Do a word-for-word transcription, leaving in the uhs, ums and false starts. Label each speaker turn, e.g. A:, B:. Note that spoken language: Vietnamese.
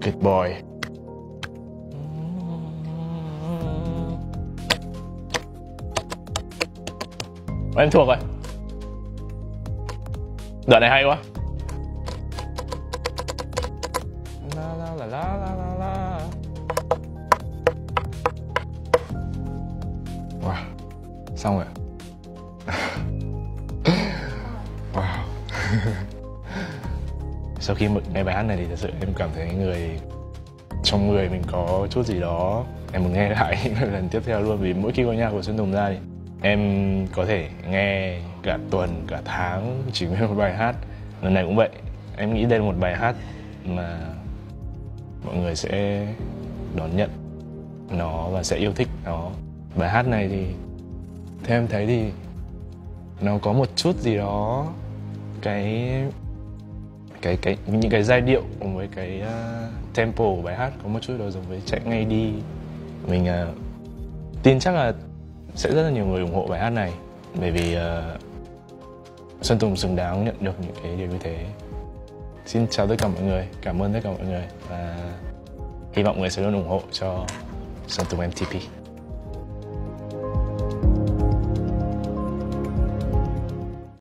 A: Good boy. Em thuộc rồi. Đoạn này hay quá. La la la la la la la. Wow. Xong rồi. Wow. Sau khi nghe bài hát này thì thật sự em cảm thấy người trong người mình có chút gì đó em muốn nghe lại lần tiếp theo luôn, vì mỗi khi có nhạc của Sơn Tùng ra thì em có thể nghe cả tuần, cả tháng chỉ với một bài hát. Lần này cũng vậy, em nghĩ đây là một bài hát mà mọi người sẽ đón nhận nó và sẽ yêu thích nó. Bài hát này thì theo em thấy thì nó có một chút gì đó cái cái cái những cái giai điệu cùng với cái uh, tempo của bài hát có một chút đó giống với Chạy Ngay Đi. Mình uh, tin chắc là sẽ rất là nhiều người ủng hộ bài hát này, bởi vì uh, Sơn Tùng xứng đáng nhận được những cái điều như thế. Xin chào tất cả mọi người, cảm ơn tất cả mọi người và hy vọng mọi người sẽ luôn ủng hộ cho Sơn Tùng em tê pê.